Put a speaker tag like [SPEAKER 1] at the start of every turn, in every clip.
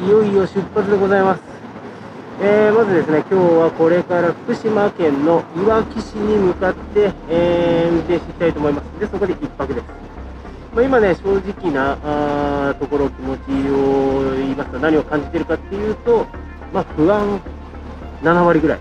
[SPEAKER 1] いよいよ出発でございます。まずですね、今日はこれから福島県のいわき市に向かって、運転していきたいと思います。で、そこで1泊です。今ね、正直なところ、気持ちを言いますと、何を感じているかっていうと、不安7割ぐらい。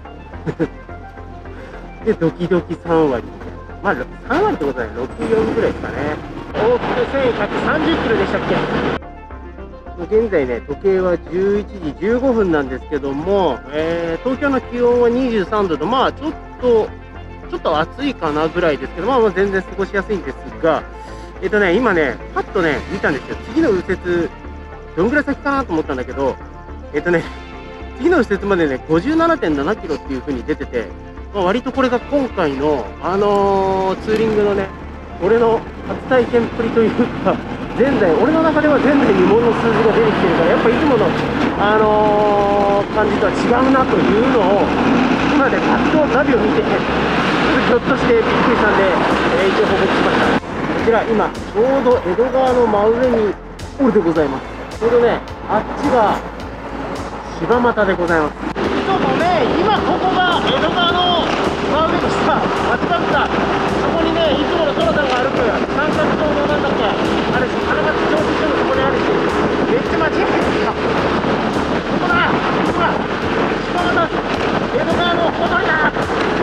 [SPEAKER 1] で、ドキドキ3割みたいな。3割ってことはね、6、4ぐらいですかね。往復1130キロでしたっけ。現在ね、時計は11時15分なんですけども、東京の気温は23度と、ちょっと暑いかなぐらいですけど、全然過ごしやすいんですが、今ね、パッとね、見たんですよ。次の右折、どんぐらい先かなと思ったんだけど、次の右折までね、57.7 キロっていう風に出てて、割とこれが今回の、ツーリングのね、俺の初体験っぷりというか、俺の中では前代未聞の数字が出てきてるから、やっぱいつもの、感じとは違うなというのを、今ね、パッとナビを見て、ひょっとしてびっくりしたんで、一応報告しました。こちら、今、ちょうど江戸川の真上におるでございます。ちょうどね、あっちが柴又でございます。ちょっとね、今ここが江戸川の真上でした。間違った。そこにね、いつものトラさんが歩く三角島のなんだっけ、あれ、花巻調布所のそこにあるし、めっちゃ間違えてた。ここだ、ほら、柴又、江戸川のほとりだ。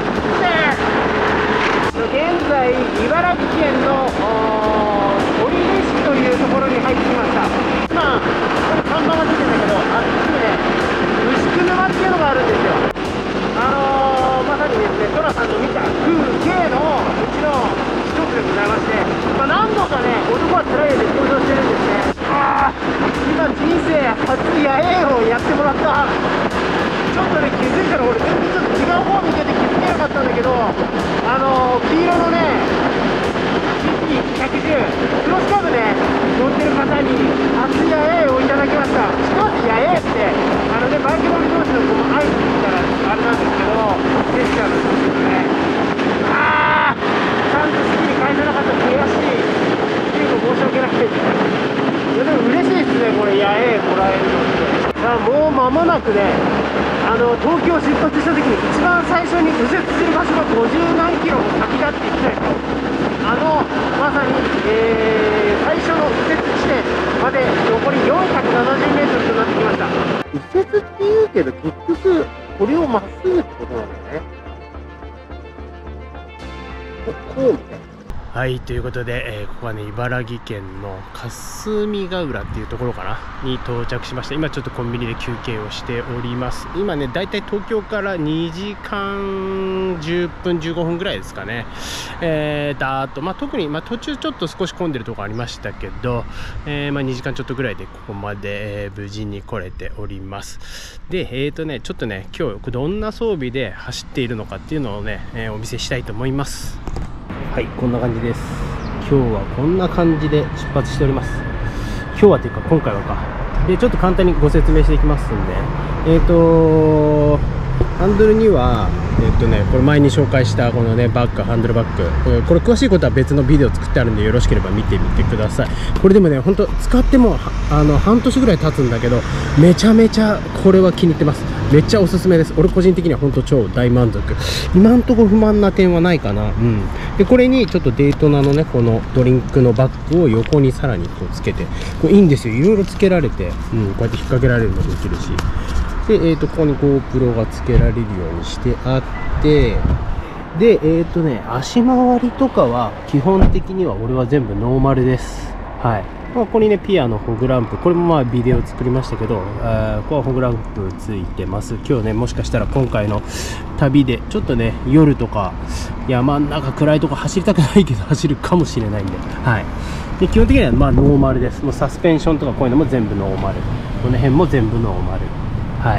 [SPEAKER 1] 現在、茨城県の取手市というところに入ってきました。今、ここに看板が出てるんだけど、すぐね、牛久沼っていうのがあるんですよ。まさにですね、トラさんの見た風景のうちの一つでございまして、何度かね、男はつらいで登場してるんですね。今、人生初野営をやってもらった。ちょっとね、気づいたら俺、全然ちょっと違う方見てて気づけなかったんだけど、黄色のね、CP110、クロスカブね、乗ってる方に初野営をいただきました。しかし野営って、バイク乗り同士のこの合図ったらあれなんですけど、ジェスチャーなんですけどね。ちゃんと好きに返せなかった悔しい。っていうの申し訳ないです。いやでも嬉しいですね、これ野営もらえるのって。もう間もなくね、東京出発した時に一番最初に右折する場所が50何キロも先だって言ってた人、まさに、最初の右折地点まで残り470メートルとなってきました。右折って言うけど結局これをまっすぐってことなんだよね。こうみたいな。はい、ということで、ここはね、茨城県の霞ヶ浦っていうところかなに到着しました。今ちょっとコンビニで休憩をしております。今ね、だいたい東京から2時間10分15分ぐらいですかね。だーっと、特に、途中ちょっと少し混んでるところありましたけど、2時間ちょっとぐらいでここまで、無事に来れております。で、ちょっとね、今日どんな装備で走っているのかっていうのをね、お見せしたいと思います。はい、こんな感じです。今日はこんな感じで出発しております。今日はというか今回はか。で、ちょっと簡単にご説明していきますんで、ハンドルにはこれ前に紹介したこのねバッグ、ハンドルバッグ、これ詳しいことは別のビデオ作ってあるんで、よろしければ見てみてください。これでもね、本当使っても半年ぐらい経つんだけど、めちゃめちゃこれは気に入ってます。めっちゃおすすめです。俺個人的には本当超大満足。今んところ不満な点はないかな。で、これにちょっとデイトナのね、このドリンクのバッグを横にさらにこうつけて、これいいんですよ。いろいろつけられて、こうやって引っ掛けられるのもできるし。で、ここに GoPro がつけられるようにしてあって、で、足回りとかは基本的には俺は全部ノーマルです。はい。ここにね、ピアのフォグランプ、これもビデオ作りましたけど、ここはフォグランプついてます。今日ね、もしかしたら今回の旅で、ちょっとね、夜とか、山ん中暗いとこ走りたくないけど走るかもしれないんで、はい。で、基本的にはノーマルです。もうサスペンションとかこういうのも全部ノーマル。この辺も全部ノーマル。はい。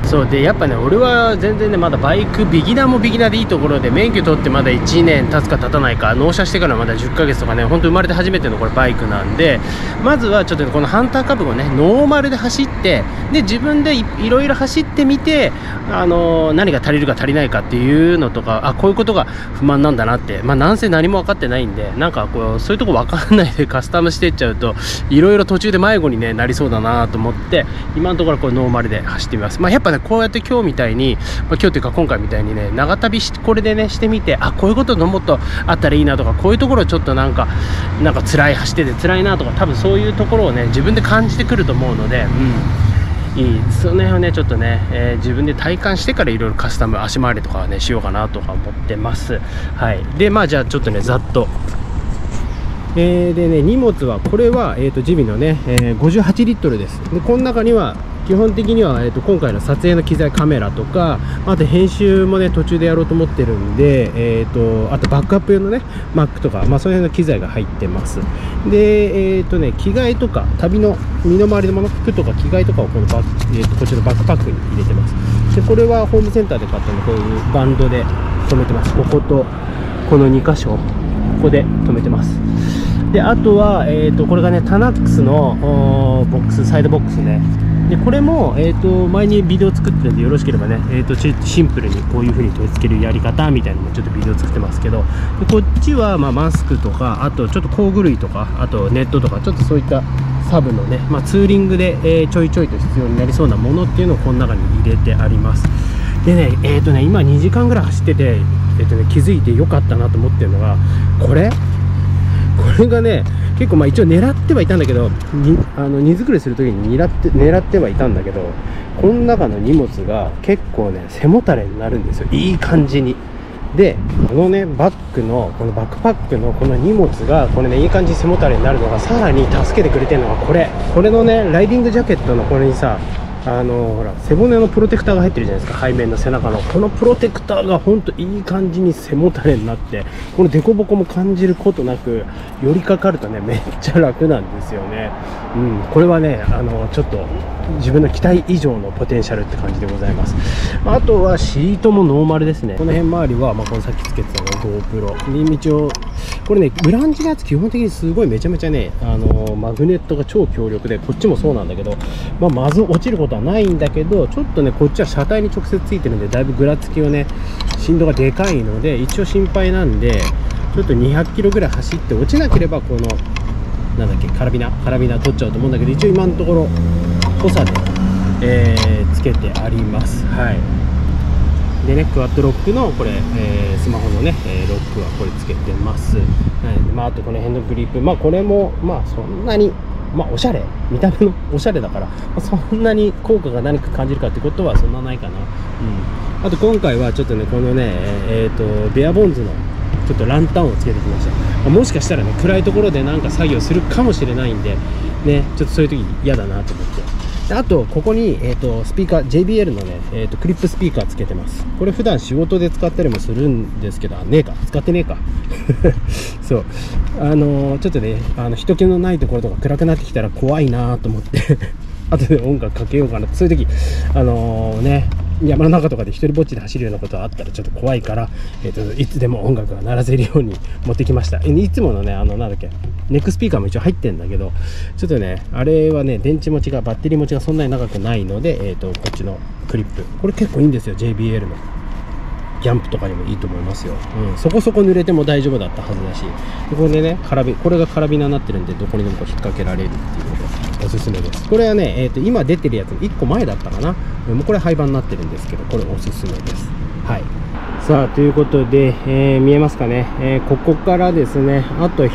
[SPEAKER 1] そうで、やっぱね、俺は全然ね、まだバイクビギナーもビギナーでいいところで、免許取ってまだ1年経つか経たないか、納車してからまだ10ヶ月とかね、本当生まれて初めてのこれバイクなんで、まずはちょっとこのハンターカブをね、ノーマルで走って、で自分でいろいろ走ってみて、何が足りるか足りないかっていうのとか、あ、こういうことが不満なんだなって、なんせ何も分かってないんで、なんかこうそういうとこ分かんないでカスタムしていっちゃうと、いろいろ途中で迷子に、ね、なりそうだなと思って、今のところこれノーマルで走ってみます。やっぱね、こうやって今日みたいに、今日というか今回みたいにね、長旅これでねしてみて、あ、こういうことのもっとあったらいいなとか、こういうところちょっとなんか辛い、走ってて辛いなとか、多分そういうところをね自分で感じてくると思うので、いいその辺をねちょっとね、自分で体感してからいろいろカスタム足回りとかはねしようかなとか思ってます。はい。でじゃあちょっとねざっと、でね、荷物はこれはジビのね、58リットルです。でこの中には基本的には、今回の撮影の機材、カメラとか、あと編集もね途中でやろうと思ってるんで、あとバックアップ用のね Mac とか、その辺の機材が入ってます。で着替えとか旅の身の回りのもの、服とか着替えとかをこのこっちのバックパックに入れてます。でこれはホームセンターで買ったの、こういうバンドで留めてます。こことこの2箇所、ここで留めてます。であとは、これがねタナックスのボックス、サイドボックスね。でこれも、前にビデオ作ってるんで、よろしければね、シンプルにこういう風に取り付けるやり方みたいなのもちょっとビデオ作ってますけど、でこっちはマスクとか、あとちょっと工具類とか、あとネットとか、ちょっとそういったサブのね、ツーリングで、ちょいちょいと必要になりそうなものっていうのをこの中に入れてあります。でね、今2時間ぐらい走ってて、気づいてよかったなと思ってるのが、これがね、結構一応狙ってはいたんだけど、荷造りする時に狙ってはいたんだけど、この中の荷物が結構ね背もたれになるんですよ、いい感じに。でこのねバックのこのバックパックのこの荷物がこれねいい感じに背もたれになるのが、さらに助けてくれてるのがこれのねライディングジャケットのこれにさ、ほら背骨のプロテクターが入ってるじゃないですか、背面の背中のこのプロテクターがほんといい感じに背もたれになって、この凸凹も感じることなく寄りかかるとねめっちゃ楽なんですよね。これはねちょっと自分の期待以上のポテンシャルって感じでございます。あとはシートもノーマルですね。この辺周りは、このさっきつけてたの GoPro に一応これねブランチのやつ基本的にすごいめちゃめちゃねマグネットが超強力で、こっちもそうなんだけど、まず落ちることはないんだけど、ちょっとねこっちは車体に直接ついてるんで、だいぶぐらつきをね振動がでかいので一応心配なんで、ちょっと200キロぐらい走って落ちなければこのなんだっけカラビナ取っちゃうと思うんだけど、一応今のところ補佐で、つけてあります。はい。でね、クワッドロックのこれ、スマホのね、ロックはこれつけてます。はい。あとこの辺のグリップ、これもそんなにおしゃれ、見た目のおしゃれだから、そんなに効果が何か感じるかってことはそんなないかな。あと今回はちょっとねこのねベアボンズのちょっとランタンをつけてきました。もしかしたらね暗いところでなんか作業するかもしれないんでね、ちょっとそういう時嫌だなと思って。であとここに、スピーカー JBL のね、クリップスピーカーつけてます。これ普段仕事で使ったりもするんですけど、使ってねえかそうちょっとね人気のないところとか暗くなってきたら怖いなと思って後で音楽かけようかな。そういう時ね山の中とかで一人ぼっちで走るようなことがあったらちょっと怖いから、いつでも音楽が鳴らせるように持ってきました。いつものねなんだっけネックスピーカーも一応入ってるんだけど、ちょっとねあれはね電池持ちがバッテリー持ちがそんなに長くないので、こっちのクリップこれ結構いいんですよ。 JBL のキャンプとかにもいいと思いますよ。そこそこ濡れても大丈夫だったはずだし、でこれでねこれがカラビナになってるんで、どこにでもこう引っ掛けられるっていうのでおすすめです。これはね、今出てるやつ1個前だったかな、もうこれ廃盤になってるんですけど、これおすすめです。はい。さあということで、見えますかね、ここからですねあと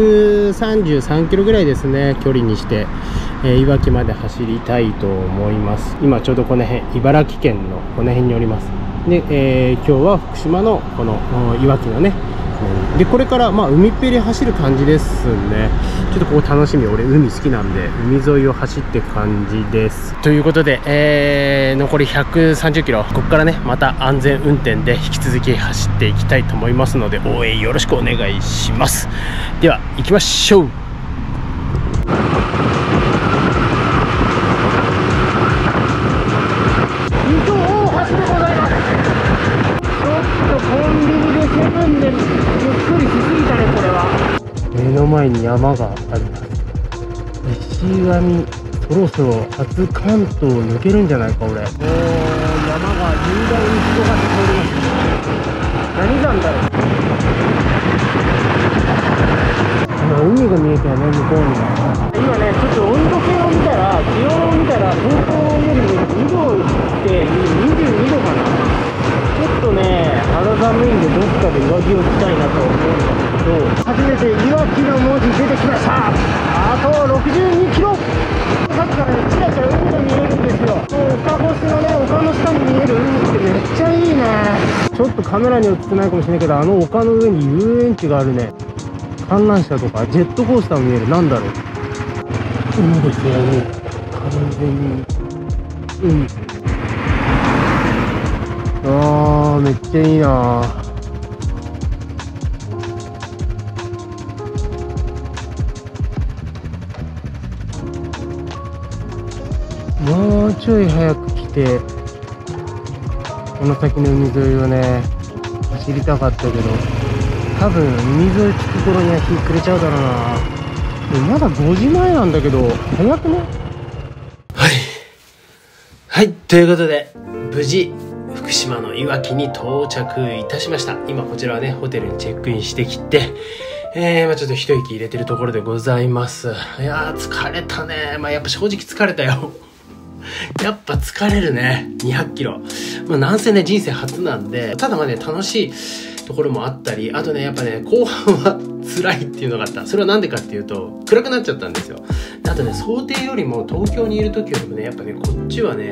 [SPEAKER 1] 133キロぐらいですね距離にして、いわきまで走りたいと思います。今ちょうどこの辺茨城県のこの辺におります。で、今日は福島のこのいわきのね、でこれから海っぺり走る感じですね。ちょっとここ楽しみ、俺海好きなんで海沿いを走っていく感じです。ということで、残り130キロ、ここからねまた安全運転で引き続き走っていきたいと思いますので、応援よろしくお願いします。では行きましょう。本当分でゆっくりしすぎたねこれは。目の前に山があります。石神、そろそろ初関東を抜けるんじゃないか俺。山が雄大に広がっております。何山だろう。海が見えたよね、向こうに。今ね、ちょっと温度計を見たら、気温を見たら、東京よりも2度って22度かな。ちょっとね、肌寒いんで、どっかで上着を着たいなと思うんだけど、初めていわきの文字出てきました。あと62キロ。さっきからね、ちらちら海が見えるんですよ。岡星のね、丘の下に見える海ってめっちゃいいね。ちょっとカメラに映ってないかもしれないけど、あの丘の上に遊園地があるね。観覧車とかジェットコースターも見える。なんだろう。海ですよね。完全に海。あー、めっちゃいいな。もうちょい早く来てこの先の海沿いをね走りたかったけど、多分海沿い着く頃には日暮れちゃうだろうな。でもまだ5時前なんだけど早くね。はい、ということで無事福島のいわきに到着いたしました。今こちらはねホテルにチェックインしてきて、ちょっと一息入れてるところでございます。いやー疲れたね。やっぱ正直疲れたよ。やっぱ疲れるね。200キロ。なんせね人生初なんで、ただね楽しいところもあったり、あとねやっぱね後半は辛いっていうのがあった。それはなんでかっていうと暗くなっちゃったんですよ。あとね想定よりも東京にいる時よりもねやっぱねこっちはね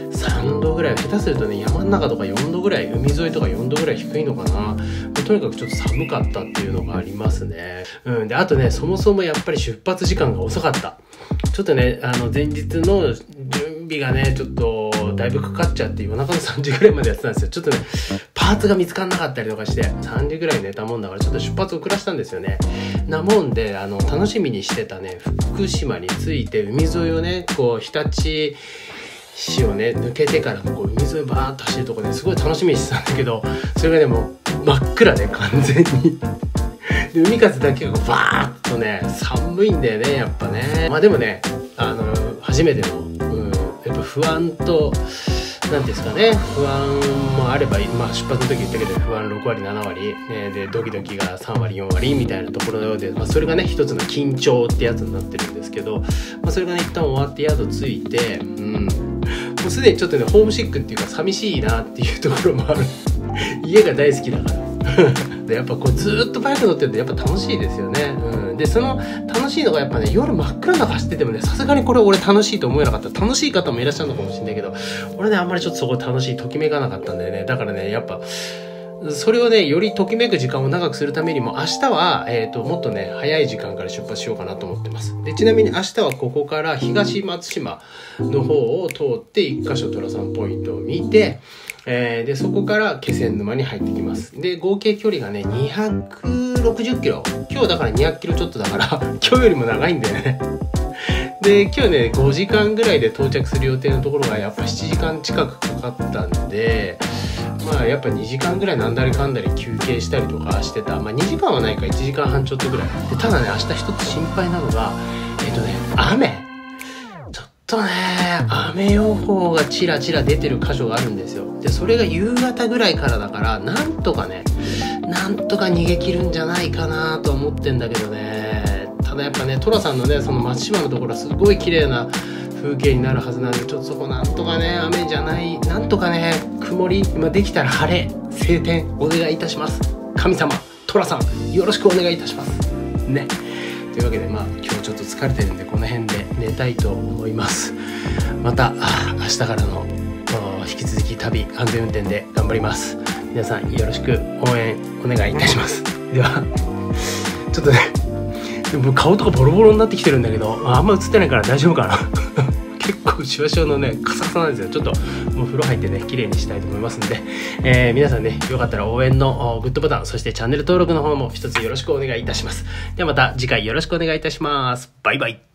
[SPEAKER 1] 3度ぐらい、下手するとね山の中とか4度ぐらい、海沿いとか4度ぐらい低いのかな。とにかくちょっと寒かったっていうのがありますね。であとねそもそもやっぱり出発時間が遅かった。ちょっとね前日の準備がねちょっとだいぶかかっちゃって夜中の3時ぐらいまでやってたんですよ。ちょっとねパーツが見つからなかったりとかして3時ぐらい寝たもんだからちょっと出発遅らしたんですよね。なもんで楽しみにしてたね福島に着いて海沿いをねこう日立市をね抜けてからこう海沿いバーッと走るとこですごい楽しみにしてたんだけど、それがねもう真っ暗で完全にで海風だけがバーッとね寒いんだよねやっぱね。でもね初めての、やっぱ不安となんですかね、不安もあれば、出発の時言ったけど不安6割7割、でドキドキが3割4割みたいなところのようで、それがね一つの緊張ってやつになってるんですけど、それがね一旦終わって宿着いて、もうすでにちょっとねホームシックっていうか寂しいなっていうところもある家が大好きだからでやっぱこうずっとバイク乗ってるとやっぱ楽しいですよね。でその楽しいのがやっぱね夜真っ暗な中走っててもねさすがにこれ俺楽しいと思えなかった。楽しい方もいらっしゃるのかもしれないけど俺ねあんまりちょっとそこ楽しいときめかなかったんだよね。だからねやっぱそれをねよりときめく時間を長くするためにも明日は、もっとね早い時間から出発しようかなと思ってます。でちなみに明日はここから東松島の方を通って1カ所寅さんポイントを見て、でそこから気仙沼に入ってきます。で合計距離がね260キロ。今日だから200キロちょっとだから今日よりも長いんだよね。で今日ね5時間ぐらいで到着する予定のところがやっぱ7時間近くかかったんで、やっぱ2時間ぐらいなんだりかんだり休憩したりとかしてた。2時間はないか1時間半ちょっとぐらいで、ただね明日一つ心配なのが雨。ちょっとね雨予報がチラチラ出てる箇所があるんですよ。でそれが夕方ぐらいからだからなんとか逃げ切るんじゃないかなと思ってんだけどね。ただやっぱね寅さんのねその松島のところはすごい綺麗な風景になるはずなんで、ちょっとそこなんとかね雨じゃないなんとかね曇り、できたら晴れ晴天お願いいたします。神様寅さんよろしくお願いいたしますね。というわけで今日ちょっと疲れてるんでこの辺で寝たいと思います。また明日からの引き続き旅安全運転で頑張ります。皆さんよろしく応援お願いいたします。ではちょっとねでも顔とかボロボロになってきてるんだけどあんま映ってないから大丈夫かな結構シワシワのねカサカサなんですよ。ちょっともう風呂入ってね綺麗にしたいと思いますんで、皆さんねよかったら応援のグッドボタンそしてチャンネル登録の方も一つよろしくお願いいたします。ではまた次回よろしくお願いいたします。バイバイ。